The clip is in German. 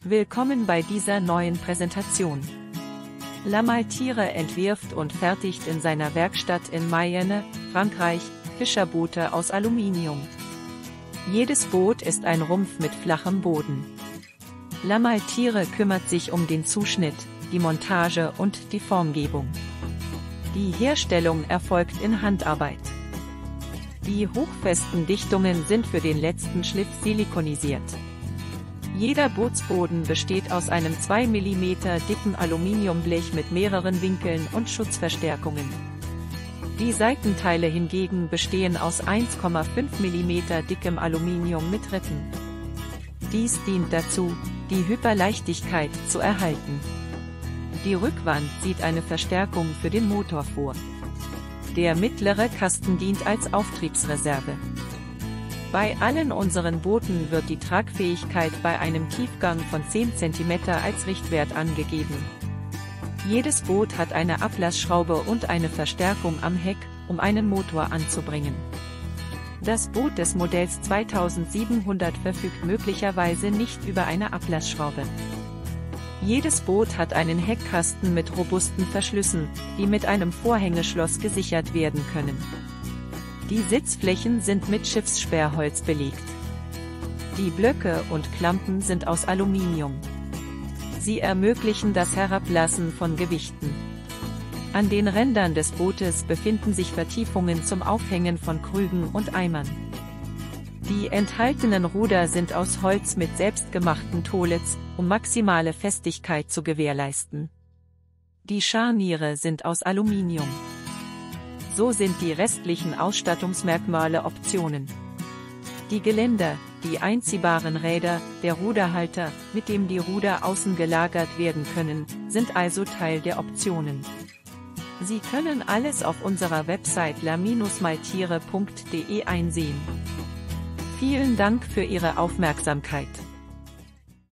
Willkommen bei dieser neuen Präsentation. Lamaltire entwirft und fertigt in seiner Werkstatt in Mayenne, Frankreich, Fischerboote aus Aluminium. Jedes Boot ist ein Rumpf mit flachem Boden. Lamaltire kümmert sich um den Zuschnitt, die Montage und die Formgebung. Die Herstellung erfolgt in Handarbeit. Die hochfesten Dichtungen sind für den letzten Schliff silikonisiert. Jeder Bootsboden besteht aus einem 2 mm dicken Aluminiumblech mit mehreren Winkeln und Schutzverstärkungen. Die Seitenteile hingegen bestehen aus 1,5 mm dickem Aluminium mit Rippen. Dies dient dazu, die Hyperleichtigkeit zu erhalten. Die Rückwand sieht eine Verstärkung für den Motor vor. Der mittlere Kasten dient als Auftriebsreserve. Bei allen unseren Booten wird die Tragfähigkeit bei einem Tiefgang von 10 cm als Richtwert angegeben. Jedes Boot hat eine Ablassschraube und eine Verstärkung am Heck, um einen Motor anzubringen. Das Boot des Modells 2700 verfügt möglicherweise nicht über eine Ablassschraube. Jedes Boot hat einen Heckkasten mit robusten Verschlüssen, die mit einem Vorhängeschloss gesichert werden können. Die Sitzflächen sind mit Schiffssperrholz belegt. Die Blöcke und Klampen sind aus Aluminium. Sie ermöglichen das Herablassen von Gewichten. An den Rändern des Bootes befinden sich Vertiefungen zum Aufhängen von Krügen und Eimern. Die enthaltenen Ruder sind aus Holz mit selbstgemachten Tollets, um maximale Festigkeit zu gewährleisten. Die Scharniere sind aus Aluminium. So sind die restlichen Ausstattungsmerkmale Optionen. Die Geländer, die einziehbaren Räder, der Ruderhalter, mit dem die Ruder außen gelagert werden können, sind also Teil der Optionen. Sie können alles auf unserer Website la-maltire.de einsehen. Vielen Dank für Ihre Aufmerksamkeit.